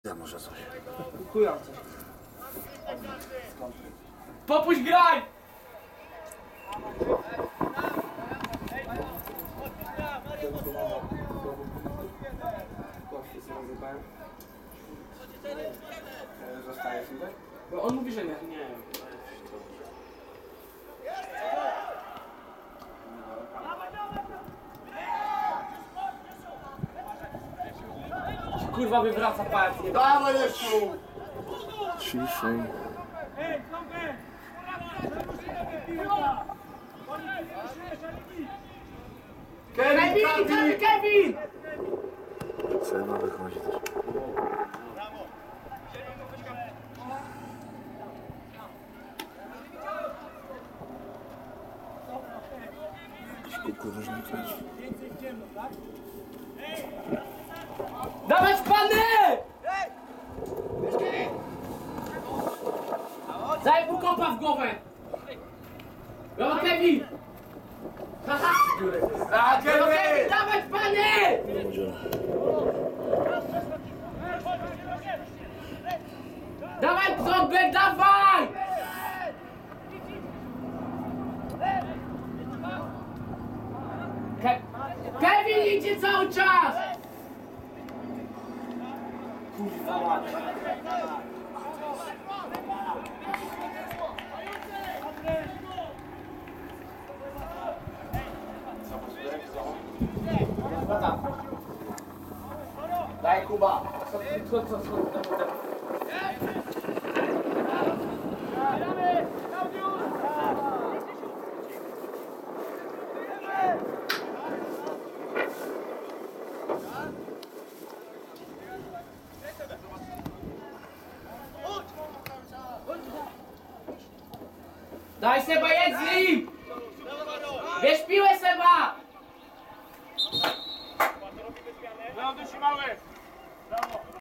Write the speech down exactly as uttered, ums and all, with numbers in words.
Ja może coś. Kujące. Popuść graj! Kości sobie rozrywałem. Zostajesz tutaj? No on mówi, że nie. Nie. Kurwa wywraca pajac, nie. Dawaj jeszcze! Ciszej. Kevin, Kevin, Kevin! Cena wychodzi też. Jakiś kuku różny kręci. Dawać pany! Daj mu kopa w głowę! No Kevin! Haha! A, No Kevin, dawać pany! Będzie. Dawaj trąbę, dawaj! Ke Kevin idzie cały czas! Kurwa mać. No tak. Daj Kuba. Co, co, co, co, co, co, co. Daj Seba, jedz z nim! Bierz piłę Seba! Brawo, mały! Brawo!